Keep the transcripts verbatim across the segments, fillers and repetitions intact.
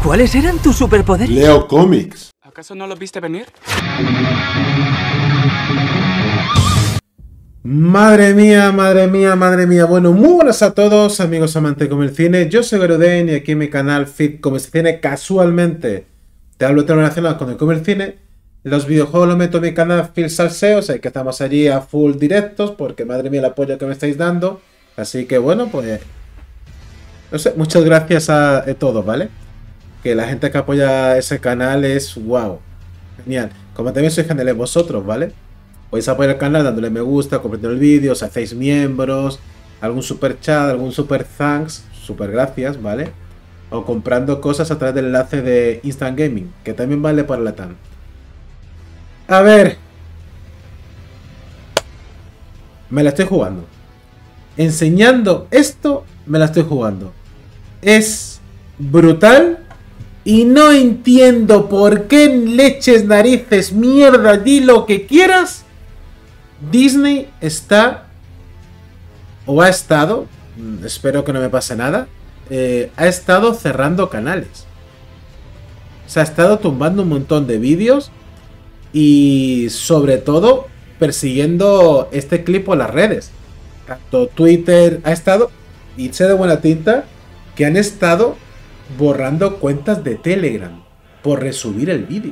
¿Cuáles eran tus superpoderes? Leo cómics. ¿Acaso no lo viste venir? Madre mía, madre mía, madre mía. Bueno, muy buenas a todos, amigos amantes como el cine. Yo soy Garuden y aquí en mi canal Fit como el cine casualmente te hablo de temas relacionados con el como el cine. Los videojuegos los meto en mi canal Phil Salseo, o sea que estamos allí a full directos porque madre mía el apoyo que me estáis dando. Así que bueno, pues no sé, muchas gracias a, a todos, ¿vale? Que la gente que apoya ese canal es wow, genial. Como también sois geniales vosotros, ¿vale? Podéis apoyar el canal dándole me gusta, compartiendo el vídeo, os hacéis miembros, algún super chat, algún super thanks, super gracias, ¿vale? O comprando cosas a través del enlace de Instant Gaming, que también vale para la T A M. A ver. Me la estoy jugando. Enseñando esto, me la estoy jugando. Es brutal. Y no entiendo por qué en leches, narices, mierda, di lo que quieras. Disney está, o ha estado, espero que no me pase nada, eh, ha estado cerrando canales. Se ha estado tumbando un montón de vídeos y sobre todo persiguiendo este clip por las redes. Tanto Twitter ha estado, y sé de buena tinta, que han estado borrando cuentas de Telegram por resubir el vídeo.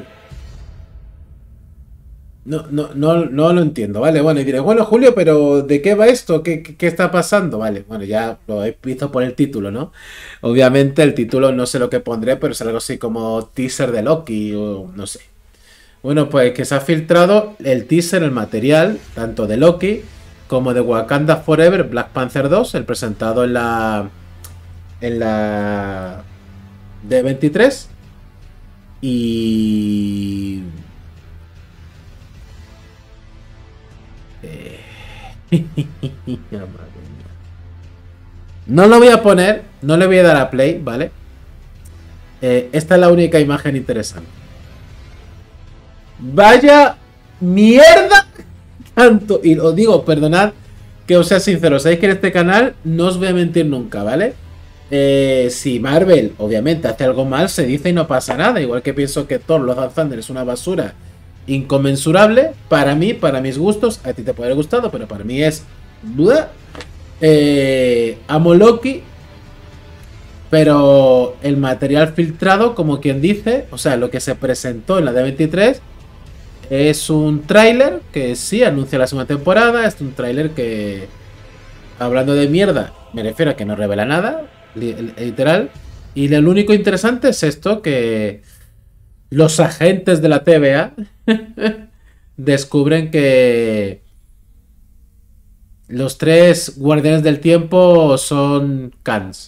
No, no, no, no lo entiendo, ¿vale? Bueno, y diré, bueno, Julio, pero ¿de qué va esto? ¿Qué, qué, qué está pasando? Vale, bueno, ya lo he visto por el título, ¿no? Obviamente el título no sé lo que pondré, pero es algo así como teaser de Loki o no sé. Bueno, pues que se ha filtrado el teaser, el material, tanto de Loki como de Wakanda Forever, Black Panther dos, el presentado en la... en la... D veintitrés. Y... Eh... no lo voy a poner, no le voy a dar a play, ¿vale? Eh, esta es la única imagen interesante. Vaya mierda tanto, y os digo, perdonad que os sea sincero, sabéis que en este canal no os voy a mentir nunca, ¿vale? Eh, si Marvel obviamente hace algo mal, se dice y no pasa nada. Igual que pienso que Thor Love and Thunder es una basura inconmensurable. Para mí, para mis gustos, a ti te puede haber gustado, pero para mí es duda. eh, Amo Loki, pero el material filtrado, como quien dice, o sea, lo que se presentó en la D veintitrés es un tráiler que sí anuncia la segunda temporada. Es un tráiler que, hablando de mierda, me refiero a que no revela nada, literal. Y lo único interesante es esto, que los agentes de la T V A descubren que los tres guardianes del tiempo son Khans.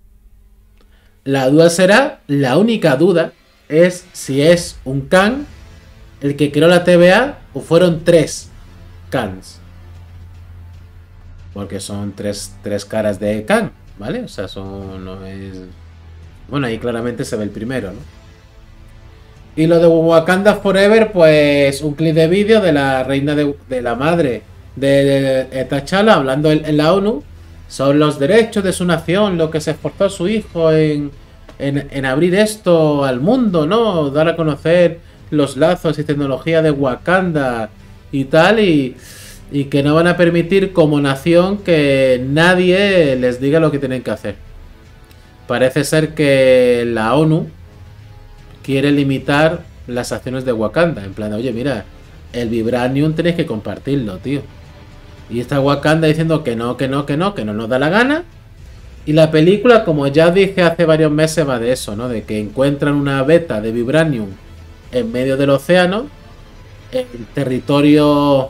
La duda será, la única duda es si es un Khan el que creó la T V A o fueron tres Khans. Porque son tres, tres caras de Khan, ¿vale? O sea, son... no es... Bueno, ahí claramente se ve el primero, ¿no? Y lo de Wakanda Forever, pues un clip de vídeo de la reina de, de la madre de, de, de T'Challa hablando en, en la ONU sobre los derechos de su nación, lo que se esforzó su hijo en, en, en abrir esto al mundo, ¿no? Dar a conocer los lazos y tecnología de Wakanda y tal, y... y que no van a permitir como nación que nadie les diga lo que tienen que hacer. Parece ser que la ONU quiere limitar las acciones de Wakanda. En plan, oye, mira, el Vibranium tenéis que compartirlo, tío. Y está Wakanda diciendo que no, que no, que no, que no nos da la gana. Y la película, como ya dije hace varios meses, va de eso, ¿no? De que encuentran una beta de Vibranium en medio del océano, en territorio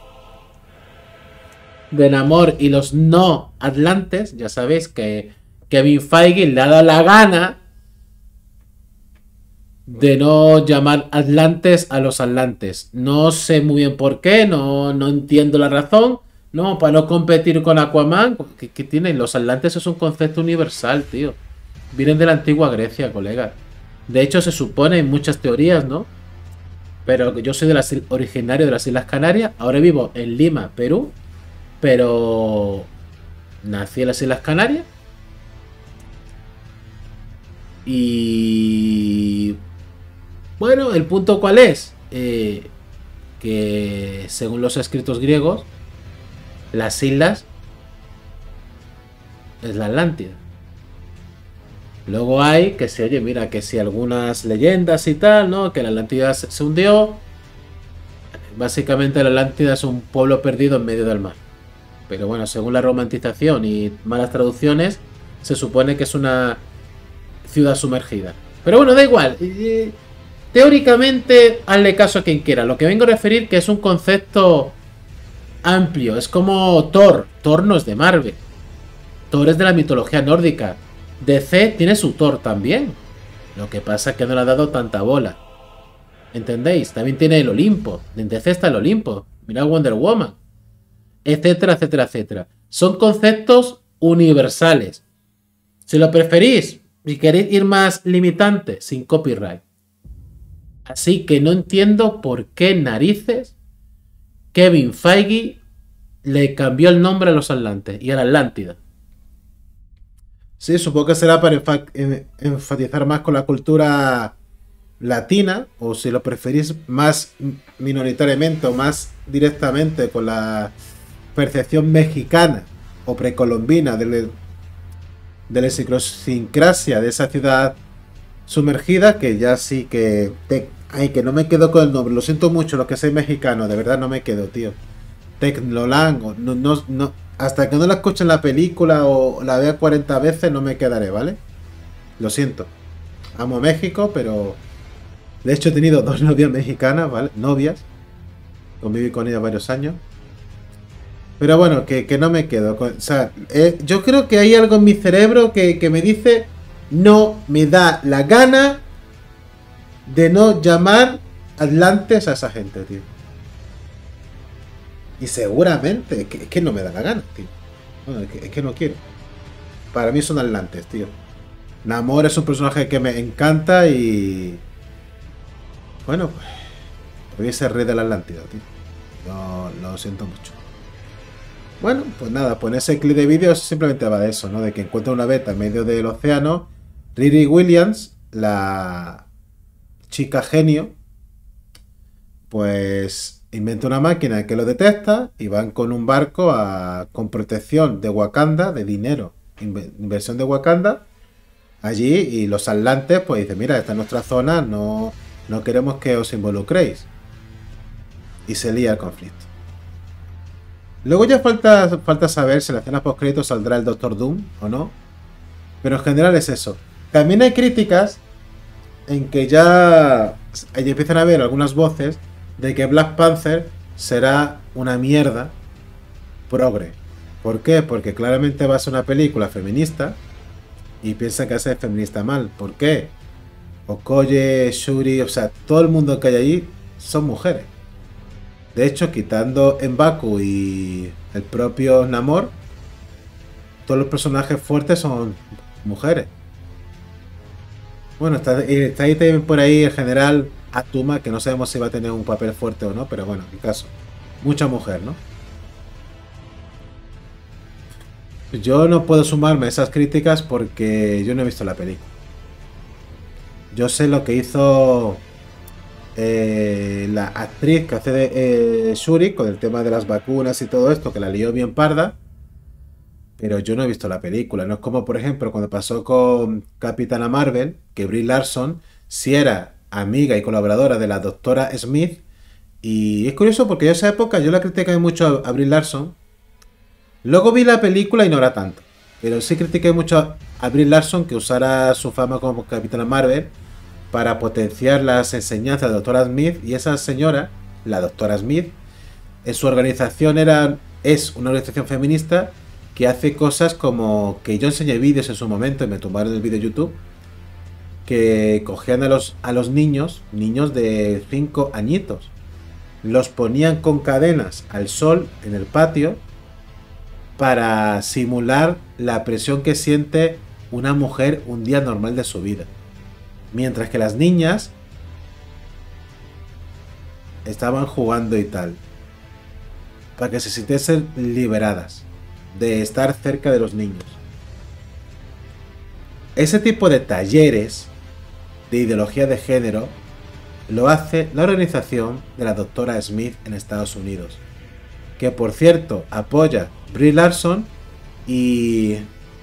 de Namor y los no atlantes. Ya sabéis que Kevin Feige le ha dado la gana de no llamar atlantes a los atlantes. No sé muy bien por qué, no, no entiendo la razón. No, para no competir con Aquaman. ¿Qué, qué tienen? Los atlantes es un concepto universal, tío. Vienen de la antigua Grecia, colega. De hecho, se supone en muchas teorías, ¿no? Pero yo soy de las, originario de las Islas Canarias. Ahora vivo en Lima, Perú. Pero nací en las Islas Canarias. Y bueno, ¿el punto cuál es? Eh, que según los escritos griegos, las islas es la Atlántida. Luego hay que se oye, mira, que si algunas leyendas y tal, ¿no? Que la Atlántida se, se hundió. Básicamente la Atlántida es un pueblo perdido en medio del mar. Pero bueno, según la romantización y malas traducciones, se supone que es una ciudad sumergida. Pero bueno, da igual. Teóricamente, hazle caso a quien quiera. Lo que vengo a referir que es un concepto amplio. Es como Thor. Thor no es de Marvel. Thor es de la mitología nórdica. D C tiene su Thor también. Lo que pasa es que no le ha dado tanta bola. ¿Entendéis? También tiene el Olimpo. En D C está el Olimpo. Mirad Wonder Woman. Etcétera, etcétera, etcétera. Son conceptos universales. Si lo preferís y queréis ir más limitante, sin copyright. Así que no entiendo por qué narices Kevin Feige le cambió el nombre a los Atlantes y a la Atlántida. Sí, supongo que será para enfatizar más con la cultura latina, o si lo preferís más minoritariamente o más directamente con la percepción mexicana o precolombina de, de la idiosincrasia de esa ciudad sumergida, que ya sí que te, ay, que no me quedo con el nombre, lo siento mucho, lo que soy mexicano, de verdad no me quedo, tío. Tecnolang, no, no, no, hasta que no la escuche en la película o la vea cuarenta veces no me quedaré, ¿vale? Lo siento. Amo México, pero de hecho he tenido dos novias mexicanas, ¿vale? Novias. Conviví con ellas varios años. Pero bueno, que, que no me quedo con, o sea, eh, yo creo que hay algo en mi cerebro que, que me dice no me da la gana de no llamar Atlantes a esa gente, tío. Y seguramente, es que, es que no me da la gana, tío. Bueno, es, que, es que no quiero. Para mí son Atlantes, tío. Namor es un personaje que me encanta y... Bueno, pues... Voy a ser rey de la Atlántida, tío. Lo, lo siento mucho. Bueno, pues nada, pues en ese clip de vídeo simplemente va de eso, ¿no? De que encuentra una beta en medio del océano. Riri Williams, la chica genio, pues inventa una máquina que lo detecta y van con un barco a, con protección de Wakanda, de dinero, inversión de Wakanda, allí, y los atlantes pues dicen, mira, esta es nuestra zona, no, no queremos que os involucréis. Y se lía el conflicto. Luego ya falta, falta saber si en la escena post-crédito saldrá el Doctor Doom o no. Pero en general es eso. También hay críticas en que ya, ya empiezan a haber algunas voces de que Black Panther será una mierda progre. ¿Por qué? Porque claramente va a ser una película feminista y piensan que hace feminista mal. ¿Por qué? Okoye, Shuri, o sea, todo el mundo que hay allí son mujeres. De hecho, quitando M'Baku y el propio Namor, todos los personajes fuertes son mujeres. Bueno, está, está ahí también por ahí el general Atuma, que no sabemos si va a tener un papel fuerte o no, pero bueno, en caso. Mucha mujer, ¿no? Yo no puedo sumarme a esas críticas porque yo no he visto la película. Yo sé lo que hizo eh, la actriz que hace de eh, Shuri con el tema de las vacunas y todo esto, que la lió bien parda. Pero yo no he visto la película. No es como, por ejemplo, cuando pasó con Capitana Marvel, que Brie Larson sí era amiga y colaboradora de la doctora Smith. Y es curioso porque en esa época yo la critiqué mucho a Brie Larson. Luego vi la película y no era tanto. Pero sí critiqué mucho a Brie Larson que usara su fama como Capitana Marvel para potenciar las enseñanzas de la doctora Smith. Y esa señora, la doctora Smith, en su organización era, es una organización feminista que hace cosas como que yo enseñé vídeos en su momento y me tumbaron el vídeo de YouTube, que cogían a los, a los niños, niños de cinco añitos, los ponían con cadenas al sol en el patio para simular la presión que siente una mujer un día normal de su vida, mientras que las niñas estaban jugando y tal, para que se sintiesen liberadas de estar cerca de los niños. ese tipo de talleres de ideología de género lo hace la organización de la doctora Smith en Estados Unidos, que por cierto apoya Brie Larson y...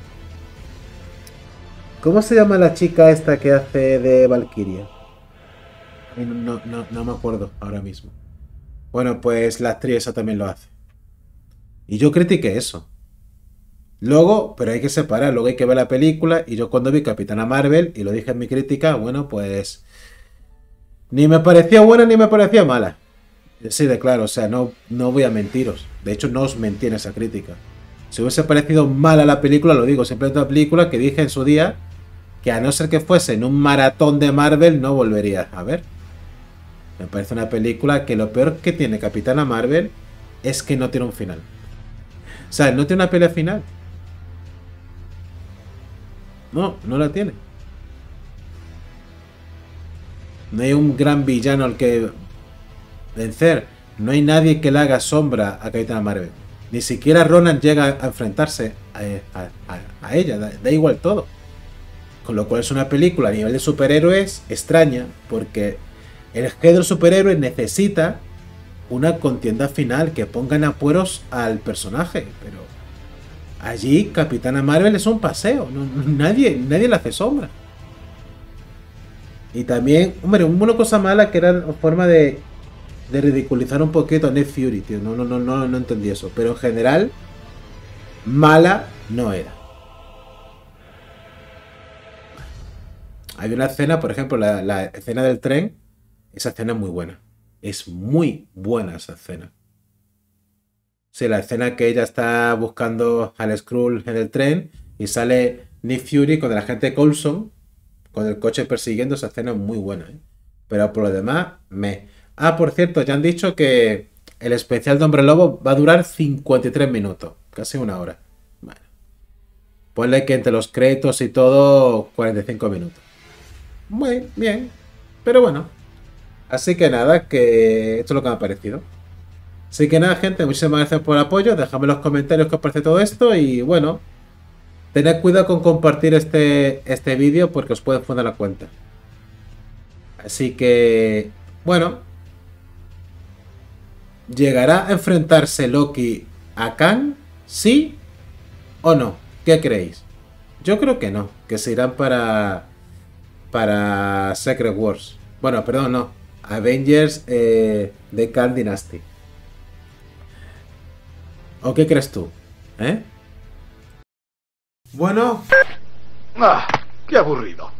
¿Cómo se llama la chica esta que hace de Valkyria? No, no, no me acuerdo ahora mismo. Bueno, pues la actriz esa también lo hace. Y yo critiqué eso. Luego, pero hay que separar, luego hay que ver la película. Y yo cuando vi Capitana Marvel, y lo dije en mi crítica, bueno, pues... Ni me parecía buena ni me parecía mala. Sí, de claro, o sea, no, no voy a mentiros. De hecho, no os mentí en esa crítica. Si hubiese parecido mala la película, lo digo, simplemente una película que dije en su día que a no ser que fuese en un maratón de Marvel, no volvería a ver. Me parece una película que lo peor que tiene Capitana Marvel es que no tiene un final. O sea, no tiene una pelea final. No, no la tiene. No hay un gran villano al que vencer. No hay nadie que le haga sombra a Capitana Marvel. Ni siquiera Ronan llega a enfrentarse a, a, a, a ella. Da, da igual todo. Con lo cual es una película a nivel de superhéroes extraña. Porque el género superhéroe necesita una contienda final que ponga en apuros al personaje. Pero allí Capitana Marvel es un paseo. No, nadie, nadie le hace sombra. Y también, hombre, una cosa mala que era forma de, de ridiculizar un poquito a Nick Fury, tío. No, no, no, no, no entendí eso. Pero en general, mala no era. Hay una escena, por ejemplo, la, la escena del tren. Esa escena es muy buena. Es muy buena esa escena. Sí, la escena que ella está buscando al Skrull en el tren y sale Nick Fury con el agente Coulson con el coche persiguiendo. Esa escena es muy buena, ¿eh? Pero por lo demás, me... Ah, por cierto, ya han dicho que el especial de Hombre Lobo va a durar cincuenta y tres minutos. Casi una hora. Bueno. Ponle que entre los créditos y todo, cuarenta y cinco minutos. Muy bien. Pero bueno. Así que nada, que esto es lo que me ha parecido. Así que nada, gente, muchísimas gracias por el apoyo. Dejadme en los comentarios qué os parece todo esto. Y bueno, tened cuidado con compartir este, este vídeo porque os pueden fundar la cuenta. Así que, bueno, ¿llegará a enfrentarse Loki a Kang? ¿Sí o no? ¿Qué creéis? Yo creo que no, que se irán para para Secret Wars. Bueno, perdón, no. Avengers eh, de Kang Dynasty. ¿O qué crees tú? ¿Eh? Bueno. Ah, qué aburrido.